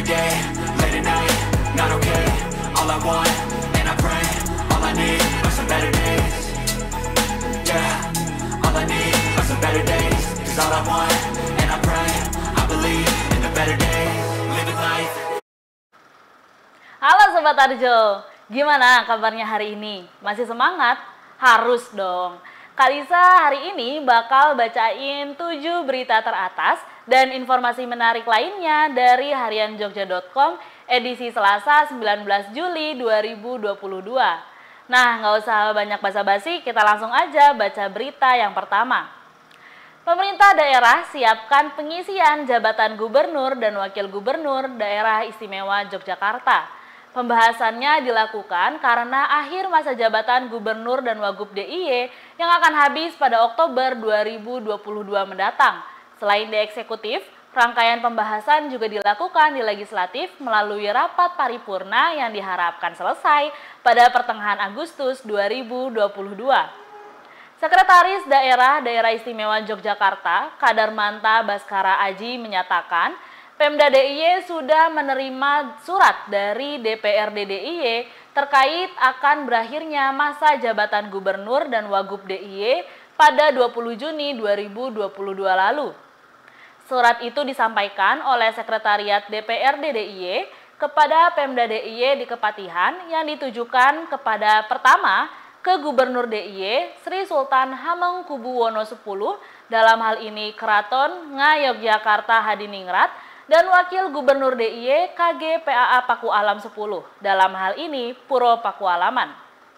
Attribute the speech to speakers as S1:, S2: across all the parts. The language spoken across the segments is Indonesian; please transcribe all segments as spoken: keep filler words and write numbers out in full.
S1: every day, late at night, not okay. All I want, and I pray, all I need are some better days. Yeah, all I need are some better days. Cause all I want, and I pray, I believe in the better days. Living life.
S2: Halo Sobat Arjo, gimana kabarnya hari ini? Masih semangat? Harus dong. Kalisa hari ini bakal bacain tujuh berita teratas dan informasi menarik lainnya dari harian jogja dot com edisi Selasa sembilan belas Juli dua ribu dua puluh dua. Nah, nggak usah banyak basa-basi, kita langsung aja baca berita yang pertama. Pemerintah daerah siapkan pengisian jabatan gubernur dan wakil gubernur daerah istimewa Yogyakarta. Pembahasannya dilakukan karena akhir masa jabatan Gubernur dan Wagub D I Y yang akan habis pada Oktober dua ribu dua puluh dua mendatang. Selain di eksekutif, rangkaian pembahasan juga dilakukan di legislatif melalui rapat paripurna yang diharapkan selesai pada pertengahan Agustus dua ribu dua puluh dua. Sekretaris Daerah Daerah Istimewa Yogyakarta, Kadarmanta Baskara Aji menyatakan, Pemda D I Y sudah menerima surat dari D P R D D I Y terkait akan berakhirnya masa jabatan Gubernur dan Wagub D I Y pada dua puluh Juni dua ribu dua puluh dua lalu. Surat itu disampaikan oleh Sekretariat D P R D D I Y kepada Pemda D I Y di Kepatihan yang ditujukan kepada pertama ke Gubernur D I Y Sri Sultan Hamengkubuwono X dalam hal ini Keraton Ngayogyakarta Hadiningrat dan Wakil Gubernur D I Y K G P A A Pakualam sepuluh, dalam hal ini Puro Pakualaman.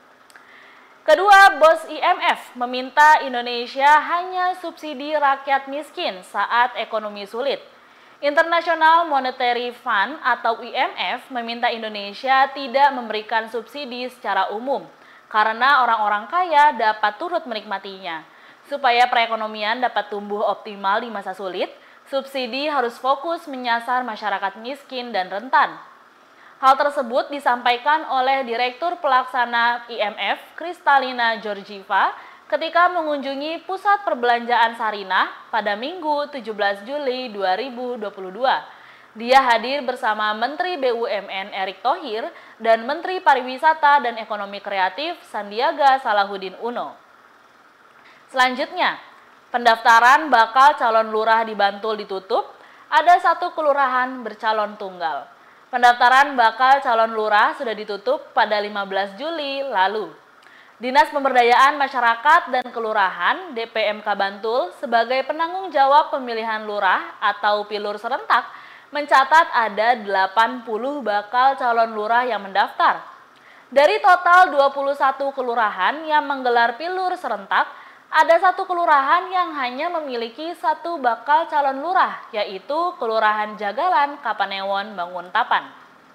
S2: Kedua, bos I M F meminta Indonesia hanya subsidi rakyat miskin saat ekonomi sulit. International Monetary Fund atau I M F meminta Indonesia tidak memberikan subsidi secara umum karena orang-orang kaya dapat turut menikmatinya. Supaya perekonomian dapat tumbuh optimal di masa sulit, subsidi harus fokus menyasar masyarakat miskin dan rentan. Hal tersebut disampaikan oleh Direktur Pelaksana I M F, Kristalina Georgieva, ketika mengunjungi Pusat Perbelanjaan Sarinah pada Minggu tujuh belas Juli dua ribu dua puluh dua. Dia hadir bersama Menteri B U M N Erick Thohir dan Menteri Pariwisata dan Ekonomi Kreatif Sandiaga Salahuddin Uno. Selanjutnya, pendaftaran bakal calon lurah di Bantul ditutup, ada satu kelurahan bercalon tunggal. Pendaftaran bakal calon lurah sudah ditutup pada lima belas Juli lalu. Dinas Pemberdayaan Masyarakat dan Kelurahan D P M K Bantul sebagai penanggung jawab pemilihan lurah atau pilur serentak mencatat ada delapan puluh bakal calon lurah yang mendaftar. Dari total dua puluh satu kelurahan yang menggelar pilur serentak, ada satu kelurahan yang hanya memiliki satu bakal calon lurah, yaitu Kelurahan Jagalan, Kapanewon, Banguntapan.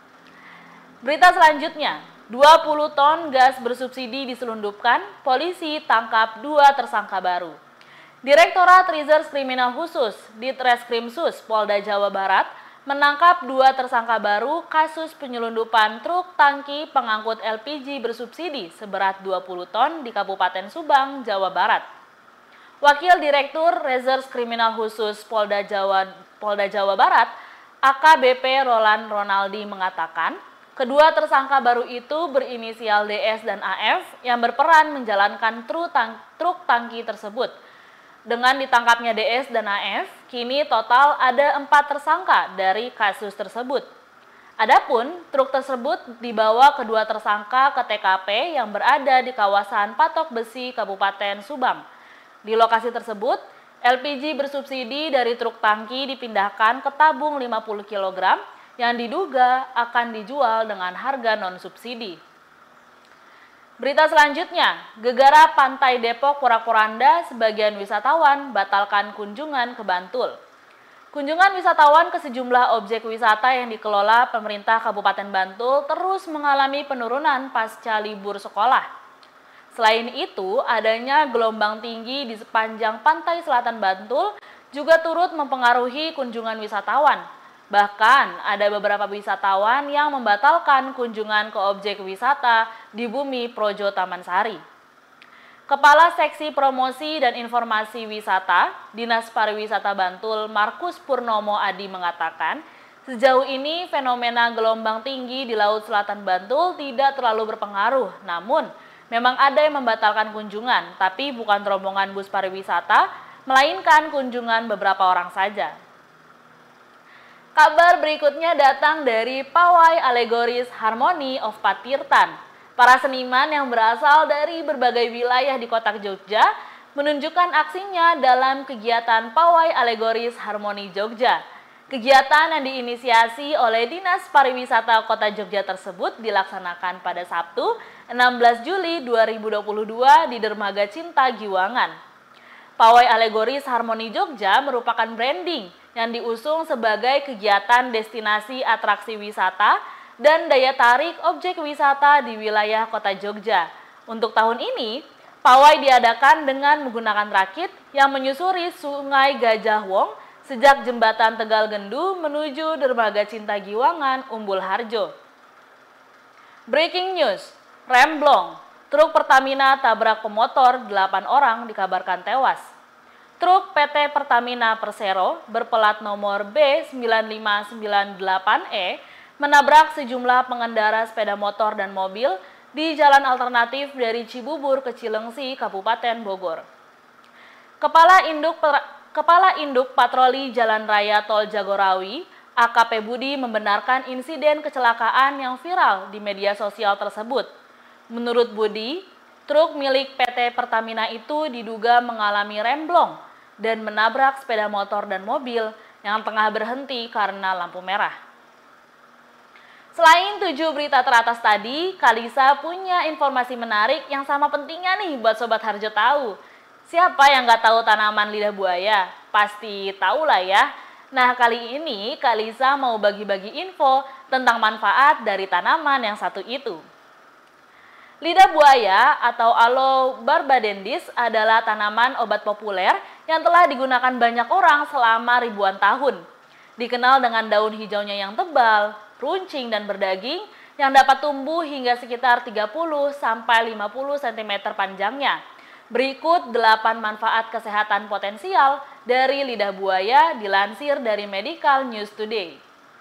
S2: Berita selanjutnya, dua puluh ton gas bersubsidi diselundupkan, polisi tangkap dua tersangka baru. Direktorat Reserse Kriminal Khusus Ditreskrimsus Polda Jawa Barat menangkap dua tersangka baru kasus penyelundupan truk tangki pengangkut L P G bersubsidi seberat dua puluh ton di Kabupaten Subang, Jawa Barat. Wakil Direktur Reserse Kriminal Khusus Polda Jawa, Polda Jawa Barat, A K B P Roland Ronaldi mengatakan, kedua tersangka baru itu berinisial D S dan A F yang berperan menjalankan truk, tang truk tangki tersebut. Dengan ditangkapnya D S dan A F, kini total ada empat tersangka dari kasus tersebut. Adapun truk tersebut dibawa kedua tersangka ke T K P yang berada di kawasan Patok Besi, Kabupaten Subang. Di lokasi tersebut, L P G bersubsidi dari truk tangki dipindahkan ke tabung lima puluh kilogram yang diduga akan dijual dengan harga non-subsidi. Berita selanjutnya, gegara Pantai Depok Porak-Poranda, sebagian wisatawan batalkan kunjungan ke Bantul. Kunjungan wisatawan ke sejumlah objek wisata yang dikelola pemerintah Kabupaten Bantul terus mengalami penurunan pasca libur sekolah. Selain itu, adanya gelombang tinggi di sepanjang pantai selatan Bantul juga turut mempengaruhi kunjungan wisatawan. Bahkan ada beberapa wisatawan yang membatalkan kunjungan ke objek wisata di Bumi Projo Taman Sari. Kepala Seksi Promosi dan Informasi Wisata, Dinas Pariwisata Bantul, Markus Purnomo Adi mengatakan, Sejauh ini, fenomena gelombang tinggi di Laut Selatan Bantul tidak terlalu berpengaruh. Namun, memang ada yang membatalkan kunjungan, tapi bukan rombongan bus pariwisata, melainkan kunjungan beberapa orang saja. Kabar berikutnya datang dari Pawai Alegoris Harmony of Patirtan. Para seniman yang berasal dari berbagai wilayah di kota Jogja menunjukkan aksinya dalam kegiatan Pawai Alegoris Harmony Jogja. Kegiatan yang diinisiasi oleh Dinas Pariwisata Kota Jogja tersebut dilaksanakan pada Sabtu, enam belas Juli dua ribu dua puluh dua di Dermaga Cinta Giwangan. Pawai Alegoris Harmony Jogja merupakan branding yang diusung sebagai kegiatan destinasi atraksi wisata dan daya tarik objek wisata di wilayah Kota Jogja. Untuk tahun ini, pawai diadakan dengan menggunakan rakit yang menyusuri Sungai Gajah Wong sejak jembatan Tegal Gendu menuju Dermaga Cinta Giwangan, Umbul Harjo. Breaking news, remblong, truk Pertamina tabrak pemotor, delapan orang dikabarkan tewas. Truk P T Pertamina Persero berplat nomor B sembilan lima sembilan delapan E menabrak sejumlah pengendara sepeda motor dan mobil di jalan alternatif dari Cibubur ke Cilengsi, Kabupaten Bogor. Kepala Induk Kepala Induk Patroli Jalan Raya Tol Jagorawi, A K P Budi membenarkan insiden kecelakaan yang viral di media sosial tersebut. Menurut Budi, truk milik P T Pertamina itu diduga mengalami remblong dan menabrak sepeda motor dan mobil yang tengah berhenti karena lampu merah. Selain tujuh berita teratas tadi, Kalisa punya informasi menarik yang sama pentingnya nih buat Sobat Harjo tahu. Siapa yang nggak tahu tanaman lidah buaya? Pasti tahu lah ya. Nah, kali ini Kalisa mau bagi-bagi info tentang manfaat dari tanaman yang satu itu. Lidah buaya atau Aloe-barbadendis adalah tanaman obat populer yang telah digunakan banyak orang selama ribuan tahun. Dikenal dengan daun hijaunya yang tebal, runcing dan berdaging yang dapat tumbuh hingga sekitar tiga puluh sampai lima puluh sentimeter panjangnya. Berikut delapan manfaat kesehatan potensial dari lidah buaya dilansir dari Medical News Today.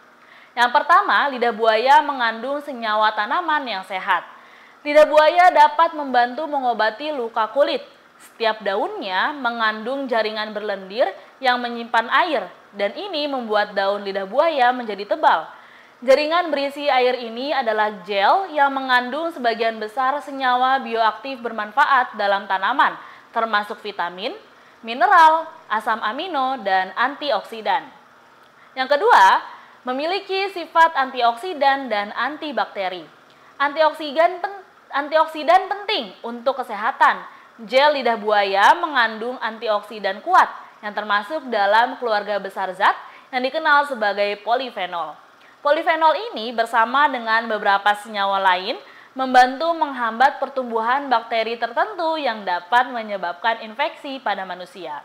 S2: Yang pertama, lidah buaya mengandung senyawa tanaman yang sehat. Lidah buaya dapat membantu mengobati luka kulit. Setiap daunnya mengandung jaringan berlendir yang menyimpan air, dan ini membuat daun lidah buaya menjadi tebal. Jaringan berisi air ini adalah gel yang mengandung sebagian besar senyawa bioaktif bermanfaat dalam tanaman, termasuk vitamin, mineral, asam amino, dan antioksidan. Yang kedua, memiliki sifat antioksidan dan antibakteri. Antioksidan, pen, antioksidan penting untuk kesehatan. Gel lidah buaya mengandung antioksidan kuat yang termasuk dalam keluarga besar zat yang dikenal sebagai polifenol. Polifenol ini bersama dengan beberapa senyawa lain membantu menghambat pertumbuhan bakteri tertentu yang dapat menyebabkan infeksi pada manusia.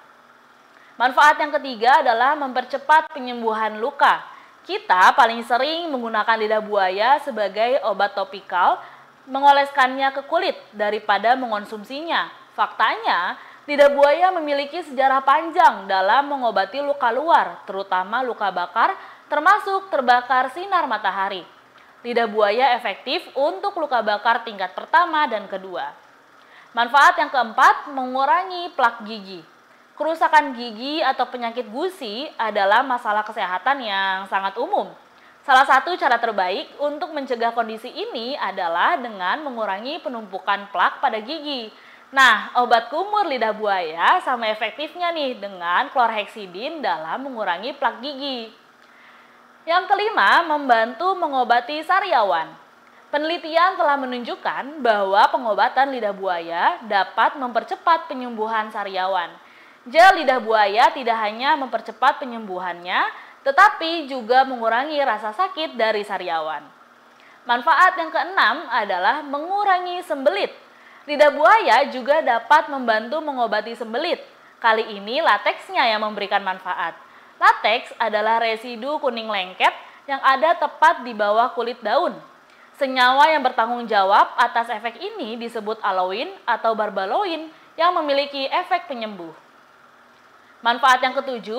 S2: Manfaat yang ketiga adalah mempercepat penyembuhan luka. Kita paling sering menggunakan lidah buaya sebagai obat topikal, mengoleskannya ke kulit daripada mengonsumsinya. Faktanya, lidah buaya memiliki sejarah panjang dalam mengobati luka luar, terutama luka bakar, termasuk terbakar sinar matahari. Lidah buaya efektif untuk luka bakar tingkat pertama dan kedua. Manfaat yang keempat, mengurangi plak gigi. Kerusakan gigi atau penyakit gusi adalah masalah kesehatan yang sangat umum. Salah satu cara terbaik untuk mencegah kondisi ini adalah dengan mengurangi penumpukan plak pada gigi. Nah, obat kumur lidah buaya sama efektifnya nih dengan chlorhexidine dalam mengurangi plak gigi. Yang kelima, membantu mengobati sariawan. Penelitian telah menunjukkan bahwa pengobatan lidah buaya dapat mempercepat penyembuhan sariawan. Gel lidah buaya tidak hanya mempercepat penyembuhannya, tetapi juga mengurangi rasa sakit dari sariawan. Manfaat yang keenam adalah mengurangi sembelit. Lidah buaya juga dapat membantu mengobati sembelit. Kali ini lateksnya yang memberikan manfaat. Lateks adalah residu kuning lengket yang ada tepat di bawah kulit daun. Senyawa yang bertanggung jawab atas efek ini disebut aloin atau barbaloin yang memiliki efek penyembuh. Manfaat yang ketujuh,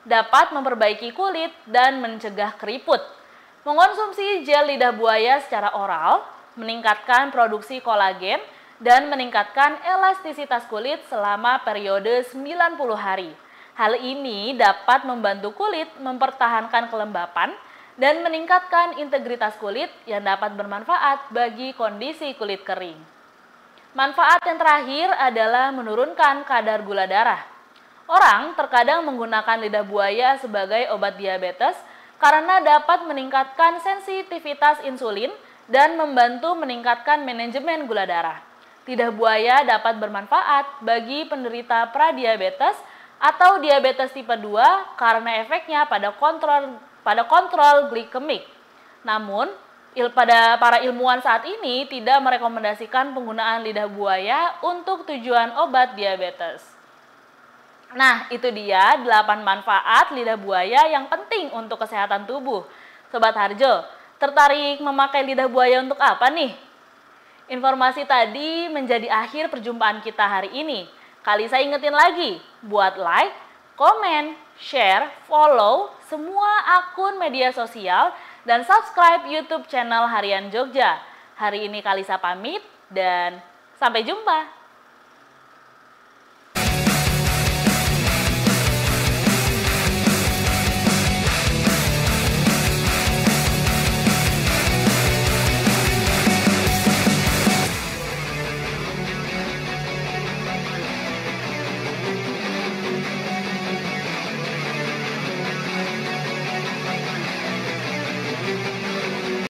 S2: dapat memperbaiki kulit dan mencegah keriput. Mengonsumsi gel lidah buaya secara oral meningkatkan produksi kolagen dan meningkatkan elastisitas kulit selama periode sembilan puluh hari. Hal ini dapat membantu kulit mempertahankan kelembapan dan meningkatkan integritas kulit yang dapat bermanfaat bagi kondisi kulit kering. Manfaat yang terakhir adalah menurunkan kadar gula darah. Orang terkadang menggunakan lidah buaya sebagai obat diabetes karena dapat meningkatkan sensitivitas insulin dan membantu meningkatkan manajemen gula darah. Lidah buaya dapat bermanfaat bagi penderita pradiabetes atau diabetes tipe dua karena efeknya pada kontrol pada kontrol glikemik. Namun, il, pada para ilmuwan saat ini tidak merekomendasikan penggunaan lidah buaya untuk tujuan obat diabetes. Nah, itu dia delapan manfaat lidah buaya yang penting untuk kesehatan tubuh. Sobat Harjo, tertarik memakai lidah buaya untuk apa nih? Informasi tadi menjadi akhir perjumpaan kita hari ini. Kali saya ingetin lagi, buat like, komen, share, follow semua akun media sosial, dan subscribe YouTube channel Harian Jogja. Hari ini Kalisa pamit dan sampai jumpa.